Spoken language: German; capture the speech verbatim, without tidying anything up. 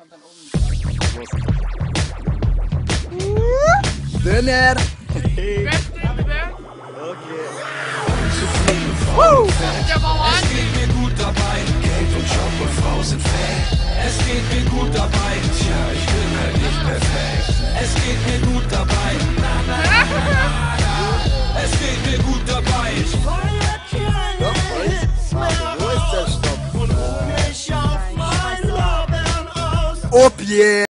und dann oben. Döner! Okay. Woo! Der Bauern! Es geht mir gut dabei, Geld und Job und Frau sind fake. Es geht mir gut dabei, tja, ich bin halt nicht perfekt. Es geht mir gut dabei, na na na na na. Es geht mir gut dabei, ich feier keine Hits mehr Wo ist der Stopp? und ruh mich auf mein Lorbeeren aus. Ob je!